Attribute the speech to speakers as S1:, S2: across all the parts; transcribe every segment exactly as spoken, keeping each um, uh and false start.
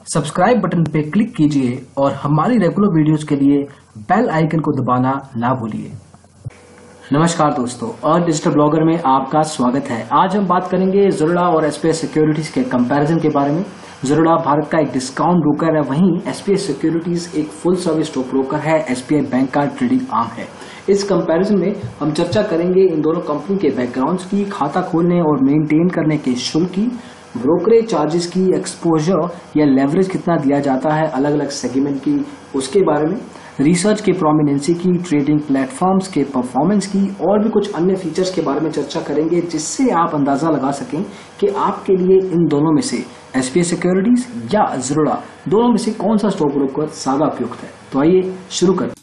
S1: Subscribe button पे click कीजिए और हमारी रेगुलर वीडियोस के लिए बेल आइकन को दबाना ना भूलिए। नमस्कार दोस्तों, और डिजिटल ब्लॉगर में आपका स्वागत है। आज हम बात करेंगे ज़रूड़ा और एसबीआई सिक्योरिटीज के कंपैरिजन के बारे में। ज़रूड़ा भारत का एक डिस्काउंट ब्रोकर है, वहीं एसबीआई सिक्योरिटीज एक फुल सर्विस स्टॉक ब्रोकर है, एसबीआई बैंक का ट्रेडिंग आर्म है। इस कंपैरिजन में हम चर्चा करेंगे इन दोनों कंपनी के बैकग्राउंड्स की, खाता खोलने और मेंटेन करने के शुल्क की, ब्रोकरेज चार्जेस की, एक्सपोजर या लेवरेज कितना दिया जाता है अलग अलग सेगमेंट की, उसके बारे में, रिसर्च की प्रोमिनेंसी की, ट्रेडिंग प्लेटफॉर्म्स के परफॉर्मेंस की और भी कुछ अन्य फीचर्स के बारे में चर्चा करेंगे, जिससे आप अंदाजा लगा सकें कि आपके लिए इन दोनों में से एसबीआई सिक्योरिटीज या ज़रूड़ा दोनों में से कौन सा स्टॉक ब्रोकर ज्यादा उपयुक्त है। तो आइए शुरू करें।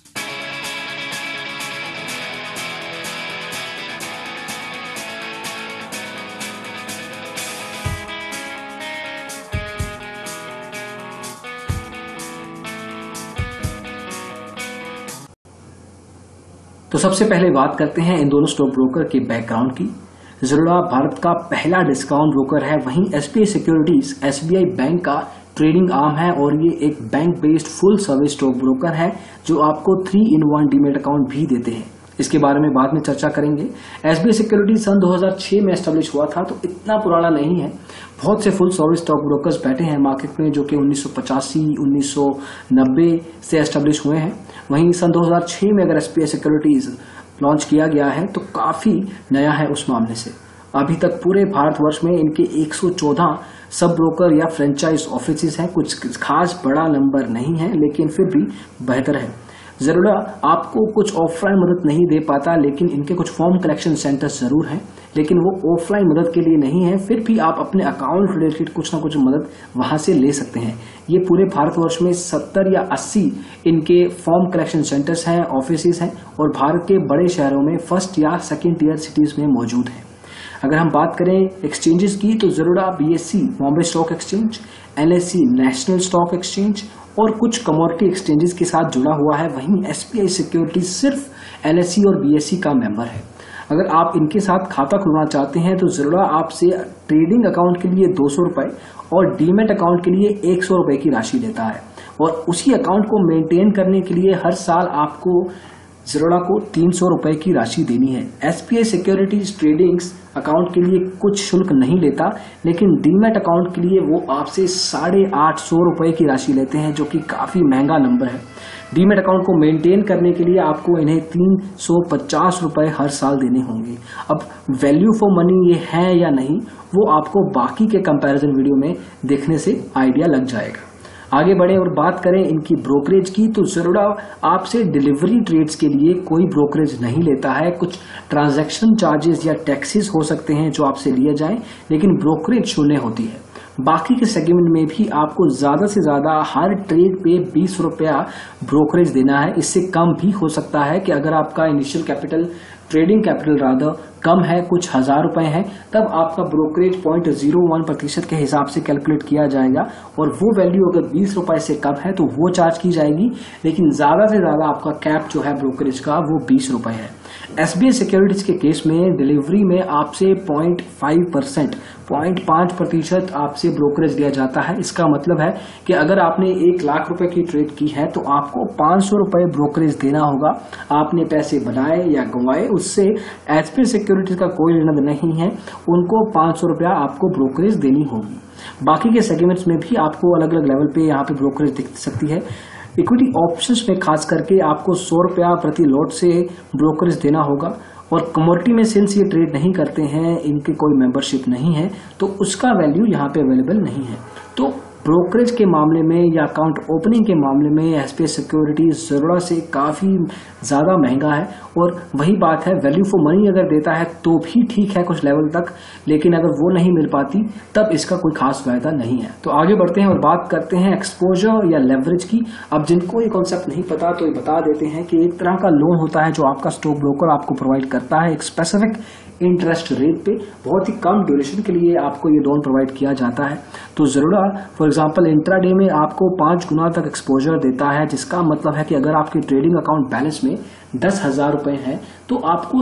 S1: तो सबसे पहले बात करते हैं इन दोनों स्टॉक ब्रोकर के बैकग्राउंड की। ज़रूड़ा भारत का पहला डिस्काउंट ब्रोकर है, वहीं एसबीआई सिक्योरिटीज एसबीआई बैंक का ट्रेडिंग आर्म है और ये एक bank based full service stock broker है जो आपको three in one demat account भी देते हैं। इसके बारे में बाद में चर्चा करेंगे। एसबीआई सिक्योरिटीज सन दो हज़ार छह में एस्टेब्लिश हुआ था, तो इतना पुराना नहीं है। बहुत से फुल सर्विस स्टॉक ब्रोकर्स बैठे हैं मार्केट में जो कि उन्नीस सौ पचासी उन्नीस सौ नब्बे से एस्टेब्लिश हुए हैं। वहीं सन दो हज़ार छह में अगर एसबीआई सिक्योरिटीज लॉन्च किया गया है तो काफी नया है उस मामले से। अभी तक पूरे भारतवर्ष में इनके एक सौ चौदह सब ब्रोकर या फ्रेंचाइज ऑफिस हैं। कुछ खास बड़ा नंबर नहीं है, लेकिन फिर भी बेहतर है। ज़रूड़ा आपको कुछ ऑफलाइन मदद नहीं दे पाता, लेकिन इनके कुछ फॉर्म कलेक्शन सेंटर्स जरूर हैं, लेकिन वो ऑफलाइन मदद के लिए नहीं है। फिर भी आप अपने अकाउंट रिलेटेड कुछ ना कुछ मदद वहां से ले सकते हैं। ये पूरे भारतवर्ष में सत्तर या अस्सी इनके फॉर्म कलेक्शन सेंटर्स हैं, ऑफिस हैं, और भारत के बड़े शहरों में फर्स्ट या सेकेंड टीयर सिटीज में मौजूद हैं। अगर हम बात करें एक्सचेंजेस की, तो ज़रूड़ा BSC Bombay stock exchange, NSC national stock exchange और कुछ कमोडिटी एक्सचेंजेस के साथ जुड़ा हुआ है। वहीं एसबीआई सिक्योरिटीज सिर्फ एनएससी और बीएससी का मेंबर है। अगर आप इनके साथ खाता खुलवाना चाहते हैं तो ज़रूड़ा आपसे ट्रेडिंग अकाउंट के लिए दो सौ रुपए और डीमेट अकाउंट के लिए एक सौ रुपए की राशि लेता है, और उसी अकाउंट को मेंटेन करने के लिए हर साल आपको ज़रूड़ा को तीन सौ रुपए की राशि देनी है। एसबीआई सिक्योरिटीज ट्रेडिंग्स अकाउंट के लिए कुछ शुल्क नहीं लेता, लेकिन डीमेट अकाउंट के लिए वो आपसे साढ़े आठ सौ रुपए की राशि लेते हैं, जो कि काफी महंगा नंबर है। डीमेट अकाउंट को मेंटेन करने के लिए आपको इन्हें तीन सौ पचास रुपए हर साल देने होंगे। अब वैल्यू फॉर मनी ये है या नहीं, वो आपको बाकी के कंपैरिजन वीडियो में देखने से आइडिया लग जाएगा। आगे बढ़े और बात करें इनकी ब्रोकरेज की, तो ज़रूड़ा आपसे डिलीवरी ट्रेड्स के लिए कोई ब्रोकरेज नहीं लेता है। कुछ ट्रांजैक्शन चार्जेस या टैक्सेस हो सकते हैं जो आपसे लिए जाएं, लेकिन ब्रोकरेज शून्य होती है। बाकी के सेगमेंट में भी आपको ज्यादा से ज्यादा हर ट्रेड पे बीस रुपया ब्रोकरेज देना है। इससे कम भी हो सकता है कि अगर आपका initial capital, trading capital rather कम है, कुछ हजार रुपए है, तब आपका ब्रोकरेज पॉइंट जीरो वन प्रतिशत के हिसाब से कैलकुलेट किया जाएगा, और वो वैल्यू अगर बीस रुपए से कम है तो वो चार्ज की जाएगी। लेकिन ज्यादा से ज्यादा आपका कैप जो है ब्रोकरेज का वो बीस रुपए है। एसबीआई सिक्योरिटीज के केस में डिलीवरी में आपसे पॉइंट फाइव परसेंट पॉइंट पांच प्रतिशत आपसे ब्रोकरेज दिया जाता है। इसका मतलब है कि अगर आपने एक लाख रुपए की ट्रेड की है तो आपको पांच सौ रुपए ब्रोकरेज देना होगा। आपने पैसे बनाए या गंवाए, उससे एसबीआई सिक्योरिटीज का कोई लेना नहीं है। उनको पांच सौ रुपया आपको ब्रोकरेज देनी होगी। बाकी के सेगमेंट्स में भी आपको अलग अलग लेवल पे यहाँ पे ब्रोकरेज दिख सकती है। इक्विटी ऑप्शंस में खास करके आपको सौ रुपया प्रति लॉट से ब्रोकरेज देना होगा, और कमोडिटी में सिंस ये ट्रेड नहीं करते हैं, इनके कोई मेंबरशिप नहीं है, तो उसका वैल्यू यहाँ पे अवेलेबल नहीं है। तो ब्रोकरेज के मामले में या अकाउंट ओपनिंग के मामले में एसबीआई सिक्योरिटीज ज़रूड़ा से काफी ज्यादा महंगा है। और वही बात है, वैल्यू फॉर मनी अगर देता है तो भी ठीक है कुछ लेवल तक, लेकिन अगर वो नहीं मिल पाती तब इसका कोई खास फायदा नहीं है। तो आगे बढ़ते हैं और बात करते हैं एक्सपोजर या लेवरेज की। अब जिनको ये कॉन्सेप्ट नहीं पता तो ये बता देते हैं कि एक तरह का लोन होता है जो आपका स्टॉक ब्रोकर आपको प्रोवाइड करता है एक स्पेसिफिक इंटरेस्ट रेट पे, बहुत ही कम ड्यूरेशन के लिए आपको ये लोन प्रोवाइड किया जाता है। तो ज़रूड़ा फॉर एग्जांपल इंट्राडे में आपको पांच गुना तक एक्सपोजर देता है, जिसका मतलब है कि अगर आपके ट्रेडिंग अकाउंट बैलेंस में दस हजार रुपए है तो आपको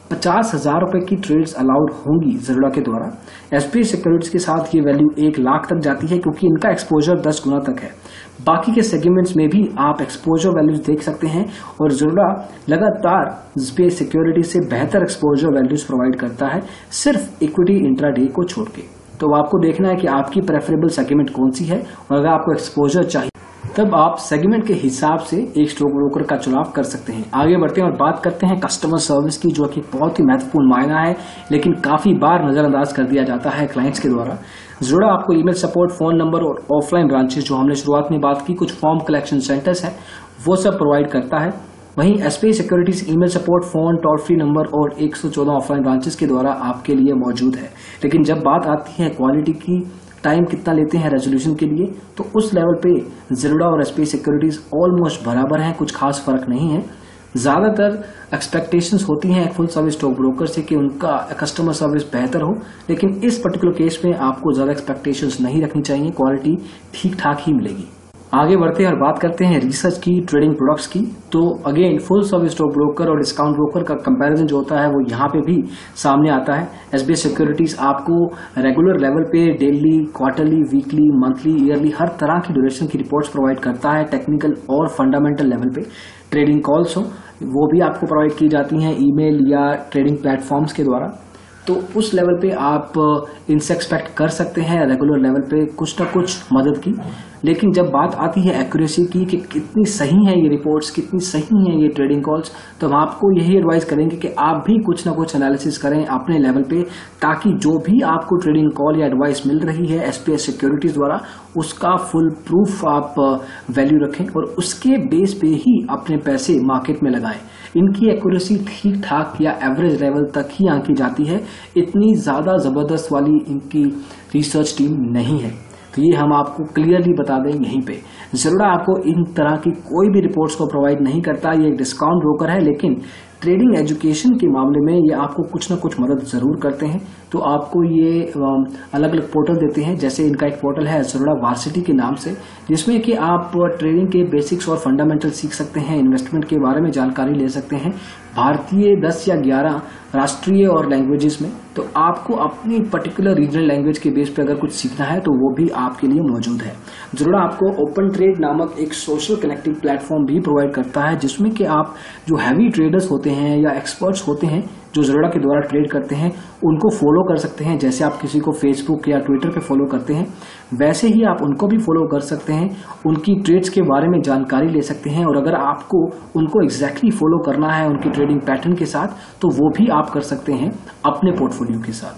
S1: पचास हजार रुपए की ट्रेड्स अलाउड होंगी ज़रूरा के द्वारा। एसबीआई सिक्योरिटीज के साथ ये वैल्यू एक लाख तक जाती है क्योंकि इनका एक्सपोजर दस गुना तक है। बाकी के सेगमेंट्स में भी आप एक्सपोजर वैल्यूज देख सकते हैं और ज़रूरा लगातार एसबीआई सिक्योरिटीज से बेहतर एक्सपोजर वैल्यूज प्रोवाइड करता है, सिर्फ इक्विटी इंट्राडे को छोड़ के। तो आपको देखना है कि आपकी प्रेफरेबल सेगमेंट कौन सी है और अगर आपको एक्सपोजर चाहिए तब आप सेगमेंट के हिसाब से एक स्टॉक ब्रोकर का चुनाव कर सकते हैं। आगे बढ़ते हैं और बात करते हैं कस्टमर सर्विस की, जो कि बहुत ही महत्वपूर्ण मायना है लेकिन काफी बार नजरअंदाज कर दिया जाता है क्लाइंट्स के द्वारा। ज़रूरा आपको ईमेल सपोर्ट, फोन नंबर और ऑफलाइन ब्रांचेस, जो हमने शुरुआत में बात की, कुछ फॉर्म कलेक्शन सेंटर्स है, वो सब प्रोवाइड करता है। वहीं SBI securities email support, phone, toll free number और एक सौ चौदह ऑफलाइन ब्रांचेस के द्वारा आपके लिए मौजूद है। लेकिन जब बात आती है क्वालिटी की, टाइम कितना लेते हैं रेजोल्यूशन के लिए, तो उस लेवल पे ज़रूरा और एसबीआई सिक्योरिटीज ऑलमोस्ट बराबर हैं, कुछ खास फर्क नहीं है। ज्यादातर एक्सपेक्टेशंस होती हैं एक फुल सर्विस स्टॉक ब्रोकर से कि उनका कस्टमर सर्विस बेहतर हो, लेकिन इस पर्टिकुलर केस में आपको ज्यादा एक्सपेक्टेशंस नहीं रखनी चाहिए, क्वालिटी ठीक ठाक ही मिलेगी। आगे बढ़ते हैं और बात करते हैं रिसर्च की, ट्रेडिंग प्रोडक्ट्स की। तो again full service stock broker और डिस्काउंट ब्रोकर का कंपैरिजन जो होता है वो यहाँ पे भी सामने आता है। एसबीआई सिक्योरिटीज आपको रेगुलर लेवल पे daily, quarterly, weekly, monthly, yearly हर तरह की ड्यूरेशन की रिपोर्ट्स प्रोवाइड करता है। टेक्निकल और फंडामेंटल लेवल पे ट्रेडिंग कॉल्स हो वो भी आपको प्रोवाइड की जाती हैं ईमेल या ट्रेडिंग प्लेटफॉर्म्स के द्वारा। तो उस लेवल पे आप इनसे एक्सपेक्ट कर सकते हैं रेगुलर लेवल पे कुछ ना कुछ मदद की। लेकिन जब बात आती है एक्यूरेसी की कि कितनी सही है ये रिपोर्ट्स, कितनी सही है ये ट्रेडिंग कॉल्स, तो हम आपको यही एडवाइस करेंगे कि आप भी कुछ ना कुछ एनालिसिस करें अपने लेवल पे, ताकि जो भी आपको ट्रेडिंग कॉल या एडवाइस मिल रही है एसबीआई सिक्योरिटीज द्वारा उसका फुल प्रूफ आप वैल्यू रखें और उसके बेस पे ही अपने पैसे मार्केट में लगाएं। इनकी एक्यूरेसी ठीक ठाक या एवरेज लेवल तक ही आंकी जाती है, इतनी ज्यादा जबरदस्त वाली इनकी रिसर्च टीम नहीं है। तो ये हम आपको क्लियरली बता दें यहीं पे। ज़रूरा आपको इन तरह की कोई भी रिपोर्ट्स को प्रोवाइड नहीं करता, ये एक डिस्काउंट ब्रोकर है, लेकिन ट्रेडिंग एजुकेशन के मामले में ये आपको कुछ ना कुछ मदद जरूर करते हैं। तो आपको ये अलग अलग पोर्टल देते हैं, जैसे इनका एक पोर्टल है ज़रूरा वार्सिटी के नाम से, जिसमें कि आप ट्रेडिंग के बेसिक्स और फंडामेंटल सीख सकते हैं, इन्वेस्टमेंट के बारे में जानकारी ले सकते हैं, भारतीय दस या ग्यारह राष्ट्रीय और लैंग्वेजेस में। तो आपको अपनी पर्टिकुलर रीजनल लैंग्वेज के बेस पे अगर कुछ सीखना है तो वो भी आपके लिए मौजूद है। ज़रूर आपको ओपन ट्रेड नामक एक सोशल कनेक्टिंग प्लेटफॉर्म भी प्रोवाइड करता है, जिसमें कि आप जो हैवी ट्रेडर्स होते हैं या एक्सपर्ट्स होते हैं जो ज़रूरा के द्वारा ट्रेड करते हैं उनको फॉलो कर सकते हैं। जैसे आप किसी को फेसबुक या ट्विटर पे फॉलो करते हैं वैसे ही आप उनको भी फॉलो कर सकते हैं, उनकी ट्रेड्स के बारे में जानकारी ले सकते हैं। और अगर आपको उनको एग्जैक्टली फॉलो करना है उनकी ट्रेडिंग पैटर्न के साथ, तो वो भी आप कर सकते हैं अपने पोर्टफोलियो के साथ।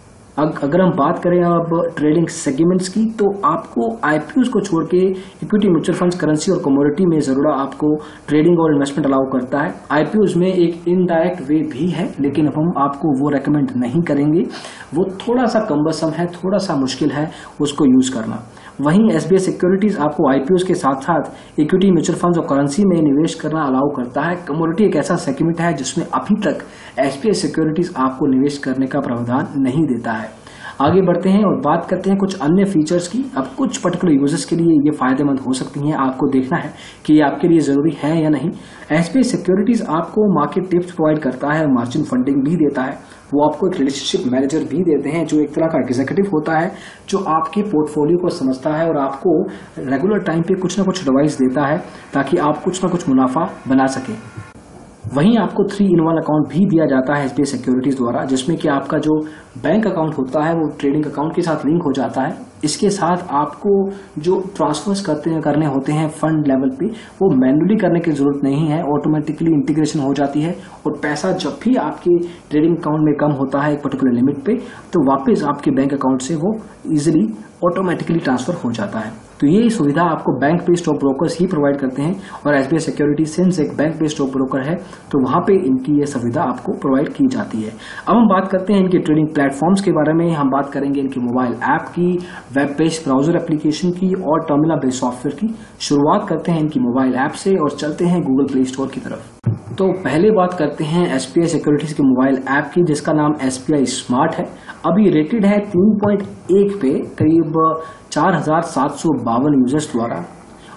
S1: अगर हम बात करें अब ट्रेडिंग सेगमेंट्स की, तो आपको आईपीओज को छोड़ के इक्विटी, म्यूचुअल फंड्स, करेंसी और कमोडिटी में ज़रूर आपको ट्रेडिंग और इन्वेस्टमेंट अलाउ करता है। आईपीओज में एक इनडायरेक्ट वे भी है, लेकिन हम आपको वो रेकमेंड नहीं करेंगे, वो थोड़ा सा कम्बरसम है, थोड़ा सा मुश्किल है उसको यूज करना। वहीं एसबीआई सिक्योरिटीज आपको आईपीओज के साथ साथ इक्विटी, म्यूचुअल फंड्स और करेंसी में निवेश करना अलाउ करता है। कमोडिटी एक ऐसा सेगमेंट है जिसमें अभी तक एसबीआई सिक्योरिटीज आपको निवेश करने का प्रावधान नहीं देता है। आगे बढ़ते हैं और बात करते हैं कुछ अन्य फीचर्स की। अब कुछ पर्टिकुलर यूजर्स के लिए ये फायदेमंद हो सकती हैं, आपको देखना है कि ये आपके लिए जरूरी है या नहीं। एसबीआई सिक्योरिटीज आपको मार्केट टिप्स प्रोवाइड करता है, मार्जिन फंडिंग भी देता है, वो आपको एक रिलेशनशिप मैनेजर भी देते हैं जो एक तरह का एग्जीक्यूटिव होता है जो आपके पोर्टफोलियो को समझता है और आपको रेगुलर टाइम पे कुछ ना कुछ एडवाइस देता है ताकि आप कुछ ना कुछ मुनाफा बना सकें। वहीं आपको थ्री इन वन अकाउंट भी दिया जाता है एसबीआई सिक्योरिटीज द्वारा, जिसमें कि आपका जो बैंक अकाउंट होता है वो ट्रेडिंग अकाउंट के साथ लिंक हो जाता है। इसके साथ आपको जो ट्रांसफर्स करते करने होते हैं फंड लेवल पे, वो मैन्युअली करने की जरूरत नहीं है, ऑटोमेटिकली इंटीग्रेशन हो जाती है और पैसा जब भी आपके ट्रेडिंग अकाउंट में कम होता है एक पर्टिकुलर लिमिट पे, तो वापस आपके बैंक अकाउंट से वो इजिली ऑटोमेटिकली ट्रांसफर हो जाता है। तो ये सुविधा आपको बैंक बेस्ड स्टॉक ब्रोकर्स ही प्रोवाइड करते हैं और एसबीआई सिक्योरिटी सिंस एक बैंक बेस्ड स्टॉक ब्रोकर है तो वहां पे इनकी ये सुविधा आपको प्रोवाइड की जाती है। अब हम बात करते हैं इनके ट्रेडिंग प्लेटफॉर्म्स के बारे में। हम बात करेंगे इनके मोबाइल ऐप की, वेब बेस्ड ब्राउजर एप्लीकेशन की और टर्मिनल बेस्ड सॉफ्टवेयर की। शुरुआत करते हैं इनकी मोबाइल ऐप से और चलते हैं गूगल प्ले स्टोर की तरफ। तो पहले बात करते हैं एसबीआई सिक्योरिटीज के मोबाइल ऐप की, जिसका नाम एसबीआई स्मार्ट है। अभी रेटेड है तीन पॉइंट एक पे करीब चार हजार सात सौ बावन यूजर्स द्वारा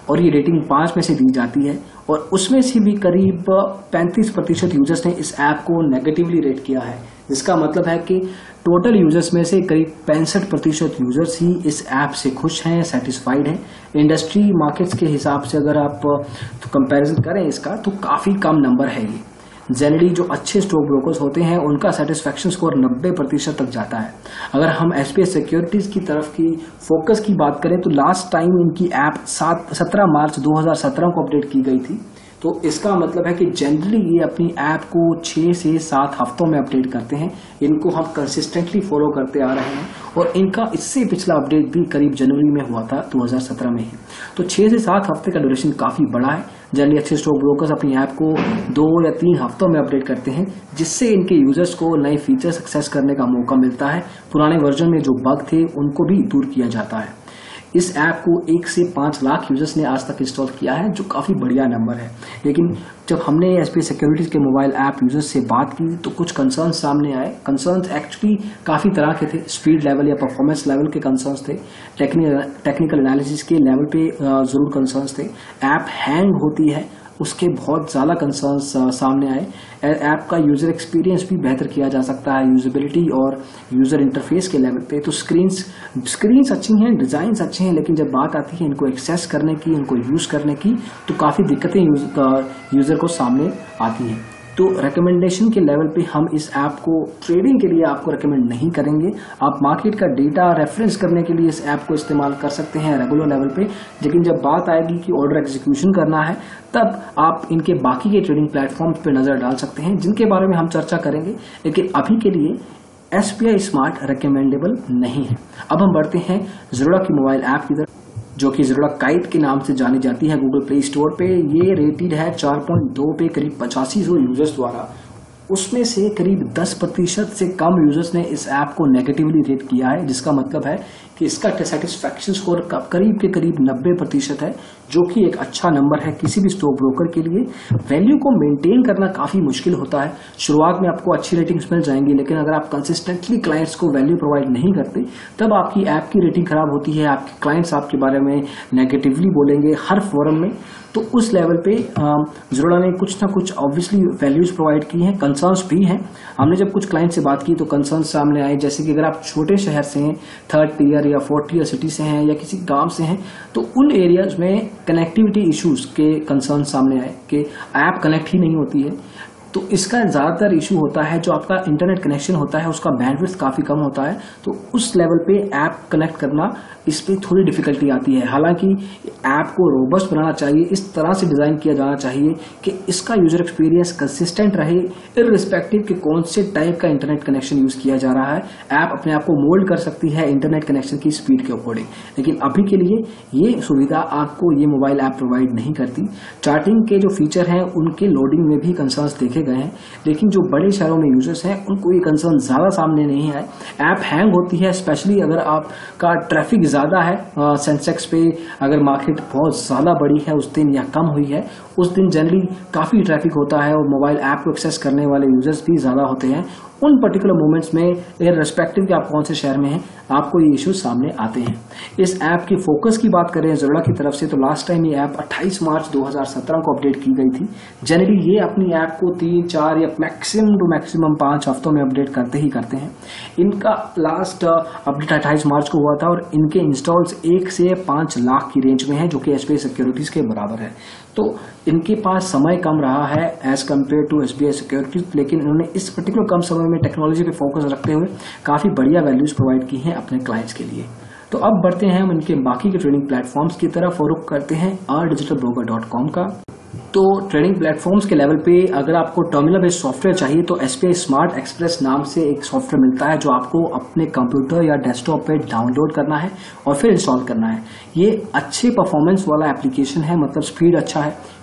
S1: और ये रेटिंग पाँच में से दी जाती है और उसमें से भी करीब पैंतीस प्रतिशत यूजर्स ने इस ऐप को नेगेटिवली रेट किया है, जिसका मतलब है कि टोटल यूजर्स में से करीब पैंसठ प्रतिशत यूजर्स ही इस ऐप से खुश हैं, सेटिस्फाइड हैं। इंडस्ट्री मार्केट्स के हिसाब से अगर आप तो कंपैरिजन करें इसका तो काफ़ी कम नंबर है ये। जनरली जो अच्छे स्टॉक ब्रोकर्स होते हैं उनका सेटिस्फैक्शन स्कोर नब्बे प्रतिशत तक जाता है। अगर हम एसबीआई सिक्योरिटीज की तरफ की फोकस की बात करें तो लास्ट टाइम इनकी ऐप सात सत्रह मार्च दो हज़ार सत्रह को अपडेट की गई थी, तो इसका मतलब है कि जनरली ये अपनी ऐप को छः से सात हफ्तों में अपडेट करते हैं। इनको हम कंसिस्टेंटली फॉलो करते आ रहे हैं और इनका इससे पिछला अपडेट भी करीब जनवरी में हुआ था दो हज़ार सत्रह में ही। तो छः से सात हफ्ते का ड्यूरेशन काफ़ी बड़ा है। जनरली अच्छे स्टॉक ब्रोकर्स अपनी ऐप को दो या तीन हफ्तों में अपडेट करते हैं, जिससे इनके यूजर्स को नए फीचर्स एक्सेस करने का मौका मिलता है। पुराने वर्जन में जो बग थे उनको भी दूर किया जाता है। इस ऐप को एक से पांच लाख यूजर्स ने आज तक इंस्टॉल किया है, जो काफी बढ़िया नंबर है। लेकिन जब हमने एसबीआई सिक्योरिटीज के मोबाइल ऐप यूजर्स से बात की तो कुछ कंसर्न्स सामने आए। कंसर्न्स एक्चुअली काफी तरह के थे। स्पीड लेवल या परफॉर्मेंस लेवल के कंसर्न्स थे, टेक्निकल एनालिसिस के लेवल पे जरूर कंसर्न्स थे। ऐप हैंग होती है उसके बहुत ज़्यादा कंसर्न्स सामने आए। ऐप का यूज़र एक्सपीरियंस भी बेहतर किया जा सकता है, यूजेबिलिटी और यूज़र इंटरफेस के लेवल पे। तो स्क्रीन्स स्क्रीन्स अच्छी हैं, डिज़ाइंस अच्छे हैं, लेकिन जब बात आती है इनको एक्सेस करने की, इनको यूज़ करने की, तो काफ़ी दिक्कतें यूज़र को सामने आती हैं। तो रिकमेंडेशन के लेवल पे हम इस ऐप को ट्रेडिंग के लिए आपको रिकमेंड नहीं करेंगे। आप मार्केट का डेटा रेफरेंस करने के लिए इस ऐप को इस्तेमाल कर सकते हैं रेगुलर लेवल पे, लेकिन जब बात आएगी कि ऑर्डर एग्जीक्यूशन करना है तब आप इनके बाकी के ट्रेडिंग प्लेटफॉर्म्स पे नजर डाल सकते हैं, जिनके बारे में हम चर्चा करेंगे। लेकिन अभी के लिए एसबीआई स्मार्ट रिकमेंडेबल नहीं है। अब हम बढ़ते हैं ज़रूरा की मोबाइल ऐप की तरफ, जो कि ज़रूरा काइट के नाम से जानी जाती है गूगल प्ले स्टोर पे। ये रेटेड है चार पॉइंट दो पे करीब पचासी सौ यूजर्स द्वारा। उसमें से करीब दस प्रतिशत से कम यूजर्स ने इस ऐप को नेगेटिवली रेट किया है, जिसका मतलब है कि इसका सेटिस्फैक्शन स्कोर करीब के करीब नब्बे प्रतिशत है, जो कि एक अच्छा नंबर है किसी भी स्टॉक ब्रोकर के लिए। वैल्यू को मेंटेन करना काफ़ी मुश्किल होता है। शुरुआत में आपको अच्छी रेटिंग्स मिल जाएंगी, लेकिन अगर आप कंसिस्टेंटली क्लाइंट्स को वैल्यू प्रोवाइड नहीं करते तब आपकी ऐप की रेटिंग खराब होती है। आपके क्लाइंट्स आपके बारे में नेगेटिवली बोलेंगे हर फोरम में। तो उस लेवल पे ज़रूरा ने कुछ ना कुछ ऑब्वियसली वैल्यूज प्रोवाइड की हैं, कंसर्न्स भी हैं। हमने जब कुछ क्लाइंट से बात की तो कंसर्न्स सामने आए, जैसे कि अगर आप छोटे शहर से हैं, थर्ड टीयर या फोर्थ टीयर सिटी से हैं या किसी गांव से हैं, तो उन एरियाज में कनेक्टिविटी इश्यूज के कंसर्न सामने आए कि ऐप कनेक्ट ही नहीं होती है। तो इसका ज़्यादातर इशू होता है जो आपका इंटरनेट कनेक्शन होता है उसका बैंडविड्थ काफ़ी कम होता है, तो उस लेवल पे ऐप कनेक्ट करना इस पर थोड़ी डिफिकल्टी आती है। हालांकि ऐप को रोबस्ट बनाना चाहिए, इस तरह से डिज़ाइन किया जाना चाहिए कि इसका यूजर एक्सपीरियंस कंसिस्टेंट रहे, इररिस्पेक्टिव कि कौन से टाइप का इंटरनेट कनेक्शन यूज़ किया जा रहा है। ऐप अपने आप को मोल्ड कर सकती है इंटरनेट कनेक्शन की स्पीड के अकॉर्डिंग, लेकिन अभी के लिए ये सुविधा आपको ये मोबाइल ऐप प्रोवाइड नहीं करती। चार्टिंग के जो फीचर हैं उनके लोडिंग में भी कंसर्न्स देखे गए हैं, लेकिन जो बड़े शहरों में यूजर्स हैं उनको ये कंसर्न ज़्यादा सामने नहीं आए। ऐप हैंग होती है, स्पेशली अगर आपका ट्रैफिक ज़्यादा है सेंसेक्स पे, अगर मार्केट बहुत ज़्यादा बड़ी है उस दिन या कम हुई है उस दिन जनरली काफ़ी ट्रैफिक होता है और मोबाइल ऐप को एक्सेस करने वाले यूजर्स भी ज़्यादा होते हैं। उन पर्टिकुलर मोमेंट्स में इररिस्पेक्टिव कि आप कौन से शहर में हैं आपको ये इश्यूज सामने आते हैं। इस ऐप की फोकस की बात करें ज़रूरा की तरफ से तो लास्ट टाइम ये ऐप अट्ठाईस मार्च दो हज़ार सत्रह को अपडेट की गई थी। जनरली ये अपनी ऐप को तीन चार या मैक्सिमम टू मैक्सिमम पाँच हफ्तों में अपडेट करते ही करते हैं। इनका लास्ट अपडेट अट्ठाईस मार्च को हुआ था और इनके इंस्टॉल्स एक से पाँच लाख की रेंज में है, जो कि एसबीआई सिक्योरिटीज के बराबर है। तो इनके पास समय कम रहा है as compare to SBI securities, लेकिन इन्होंने इस पर्टिकुलर कम समय में टेक्नोलॉजी पे फोकस रखते हुए काफ़ी बढ़िया वैल्यूज प्रोवाइड की हैं अपने क्लाइंट्स के लिए। तो अब बढ़ते हैं हम इनके बाकी के ट्रेडिंग प्लेटफॉर्म्स की तरफ और रुख करते हैं our digital broker dot com का। तो ट्रेडिंग प्लेटफॉर्म्स के लेवल पे अगर आपको टर्मिनल बेस्ड सॉफ्टवेयर चाहिए तो एसबीआई स्मार्ट एक्सप्रेस नाम से एक सॉफ्टवेयर मिलता है, जो आपको अपने कंप्यूटर या डेस्कटॉप पे डाउनलोड करना है और फिर इंस्टॉल करना है। ये अच्छे परफॉर्मेंस वाला एप्लीकेशन है, मतलब स्पीड अच्छा है,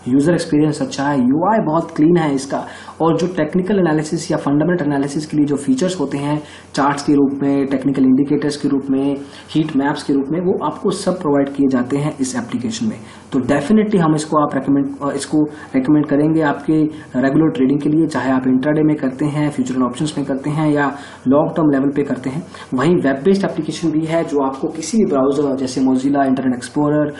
S1: यूजर एक्सपीरियंस अच्छा है, यूआई बहुत क्लीन है इसका, और जो टेक्निकल एनालिसिस या फंडामेंटल एनालिसिस के लिए जो फीचर्स होते हैं चार्ट्स के रूप में, टेक्निकल इंडिकेटर्स के रूप में, हीट मैप्स के रूप में, वो आपको सब प्रोवाइड किए जाते हैं इस एप्लीकेशन में। तो डेफिनेटली हम इसको आप रेकमेंड इसको रेकमेंड करेंगे आपके रेगुलर ट्रेडिंग के लिए, चाहे आप इंट्राडे में करते हैं, फ्यूचर एंड ऑप्शंस में करते हैं या लॉन्ग टर्म लेवल पे करते हैं। वहीं वेब बेस्ड एप्लीकेशन भी है जो आपको किसी भी ब्राउजर जैसे मोजिला, इंटरनेट एक्सप्लोरर,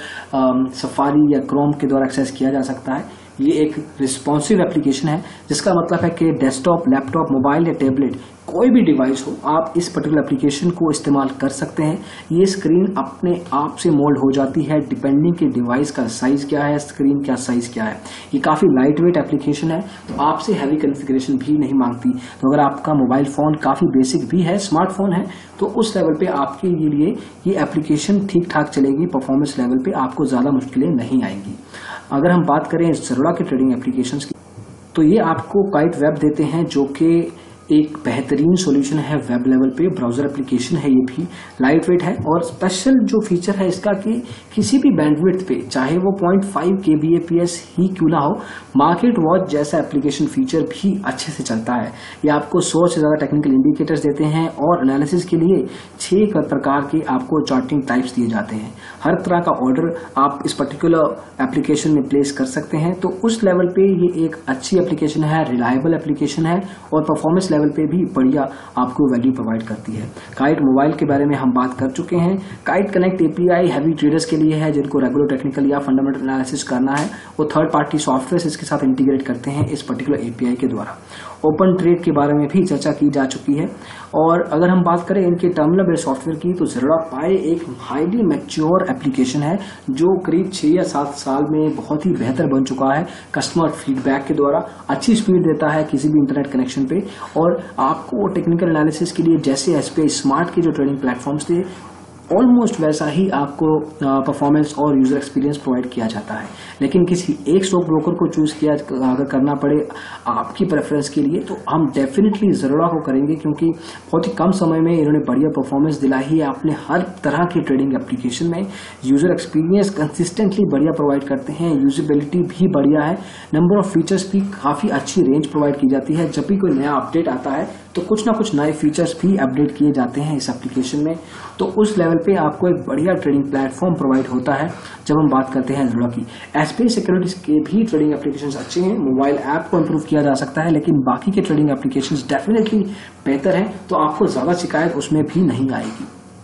S1: सफारी या क्रोम के द्वारा एक्सेस किया जा सकता है। ये एक रिस्पॉन्सिव एप्लीकेशन है, जिसका मतलब है कि डेस्कटॉप, लैपटॉप, मोबाइल या टैबलेट कोई भी डिवाइस हो, आप इस पर्टिकुलर एप्लीकेशन को इस्तेमाल कर सकते हैं। ये स्क्रीन अपने आप से मोल्ड हो जाती है डिपेंडिंग कि डिवाइस का साइज क्या है, स्क्रीन का साइज क्या है। ये काफी लाइट वेट एप्लीकेशन है, तो आपसे हैवी कॉन्फ़िगरेशन भी नहीं मांगती। तो अगर आपका मोबाइल फोन काफी बेसिक भी है, स्मार्टफोन है, तो उस लेवल पे आपके लिए ये एप्लीकेशन ठीक ठाक चलेगी। परफॉर्मेंस लेवल पे आपको ज्यादा मुश्किलें नहीं आएंगी। अगर हम बात करें ज़रूरा के ट्रेडिंग एप्लीकेशंस की, तो ये आपको काइट वेब देते हैं, जो कि एक बेहतरीन सॉल्यूशन है वेब लेवल पे। ब्राउजर एप्लीकेशन है, ये भी लाइट वेट है, और स्पेशल जो फीचर है इसका कि किसी भी बैंडविड्थ पे, चाहे वो point five K B A P S ही क्यों ना हो, मार्केट वॉच जैसा एप्लीकेशन फीचर भी अच्छे से चलता है। ये आपको सौ से ज्यादा टेक्निकल इंडिकेटर्स देते हैं, और एनालिसिस के लिए छह प्रकार के आपको चार्टिंग टाइप्स दिए जाते हैं। हर तरह का ऑर्डर आप इस पर्टिकुलर एप्लीकेशन में प्लेस कर सकते हैं। तो उस लेवल पे ये एक अच्छी एप्लीकेशन है, रिलायबल एप्लीकेशन है, और परफॉर्मेंस लेवल पे भी बढ़िया आपको वैल्यू प्रोवाइड करती है। काइट मोबाइल के बारे में हम बात कर चुके हैं। Kite Connect API heavy traders के लिए है, जिनको रेगुलर टेक्निकल या फंडामेंटल एनालिसिस करना है। वो थर्ड पार्टी सॉफ्टवेयर इसके साथ इंटीग्रेट करते हैं इस पर्टिकुलर एपीआई के द्वारा। ओपन ट्रेड के बारे में भी चर्चा की जा चुकी है। और अगर हम बात करें इनके टर्मिनल बेस्ड सॉफ्टवेयर की, तो ज़रूरा पाई एक हाईली मैच्योर एप्लीकेशन है, जो करीब छह या सात साल में बहुत ही बेहतर बन चुका है। कस्टमर फीडबैक के द्वारा अच्छी स्पीड देता है किसी भी इंटरनेट कनेक्शन पे, और आपको टेक्निकल एनालिसिस के लिए जैसे एसपीआई स्मार्ट के जो ट्रेडिंग प्लेटफॉर्म्स थे, ऑलमोस्ट वैसा ही आपको परफॉर्मेंस और यूजर एक्सपीरियंस प्रोवाइड किया जाता है। लेकिन किसी एक स्टॉक ब्रोकर को चूज किया अगर करना पड़े आपकी प्रेफरेंस के लिए, तो हम डेफिनेटली ज़रूरा को करेंगे, क्योंकि बहुत ही कम समय में इन्होंने बढ़िया परफॉर्मेंस दिलाई है अपने हर तरह की ट्रेडिंग एप्लीकेशन में। यूजर एक्सपीरियंस कंसिस्टेंटली बढ़िया प्रोवाइड करते हैं, यूजेबिलिटी भी बढ़िया है, नंबर ऑफ फीचर्स भी काफ़ी अच्छी रेंज प्रोवाइड की जाती है। जब भी कोई नया अपडेट आता है तो कुछ ना कुछ नए फीचर्स भी अपडेट किए जाते हैं इस एप्लीकेशन में। तो उस लेवल पे आपको एक बढ़िया ट्रेडिंग प्लेटफॉर्म प्रोवाइड होता है। जब हम बात करते हैं ज़रूरा की, एसपीआई सिक्योरिटीज के भी ट्रेडिंग एप्लीकेशंस अच्छे हैं। मोबाइल ऐप को इंप्रूव किया जा सकता है, लेकिन बाकी के ट्रेडिंग एप्लीकेशंस डेफिनेटली बेहतर हैं, तो आपको ज़्यादा शिकायत उसमें भी नहीं आएगी।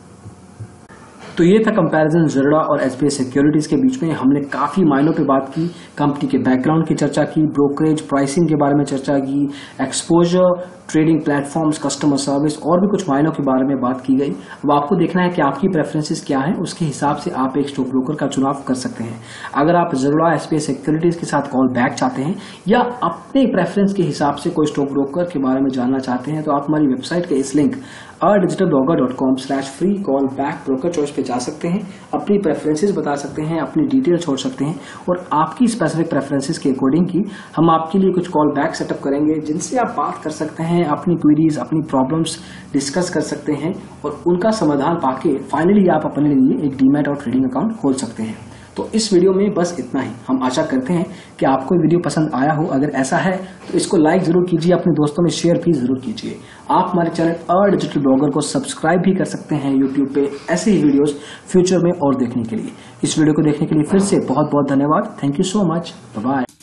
S1: तो ये था कंपैरिजन ज़रूरा और एसबीआई सिक्योरिटीज के बीच में। हमने काफी मायनों पे बात की, कंपनी के बैकग्राउंड की चर्चा की, ब्रोकरेज, प्राइसिंग के बारे में चर्चा की, exposure, trading platforms, customer service, और भी कुछ मायनों के बारे में बात की गई। अब आपको देखना है कि आपकी प्रेफरेंसेस क्या हैं, उसके हिसाब से आप एक स्टॉक ब्रोकर का चुनाव कर सकते हैं। अगर आप ज़रूरा एसबीआई सिक्योरिटीज के साथ कॉल बैक चाहते हैं, या अपने प्रेफरेंस के हिसाब से कोई स्टॉक ब्रोकर के बारे में जानना चाहते हैं, तो आप हमारी वेबसाइट के इस link a digital blogger dot com slash free call back broker choice पे जा सकते हैं, अपनी प्रेफरेंसेस बता सकते हैं, अपनी डिटेल छोड़ सकते हैं, और आपकी स्पेसिफिक प्रेफरेंसेस के अकॉर्डिंग की हम आपके लिए कुछ कॉल बैक सेटअप करेंगे, जिनसे आप बात कर सकते हैं, अपनी क्वेरीज, अपनी प्रॉब्लम्स डिस्कस कर सकते हैं, और उनका समाधान पाके फाइनली आप अपने लिए एक डीमैट और ट्रेडिंग अकाउंट खोल सकते हैं। तो इस वीडियो में बस इतना ही। हम आशा करते हैं कि आपको वीडियो पसंद आया हो। अगर ऐसा है तो इसको लाइक जरूर कीजिए, अपने दोस्तों में शेयर भी जरूर कीजिए। आप हमारे चैनल अ डिजिटल ब्लॉगर को सब्सक्राइब भी कर सकते हैं यूट्यूब पे, ऐसे ही वीडियोस फ्यूचर में और देखने के लिए। इस वीडियो को देखने के लिए फिर से बहुत बहुत धन्यवाद। Thank you so much. Bye bye.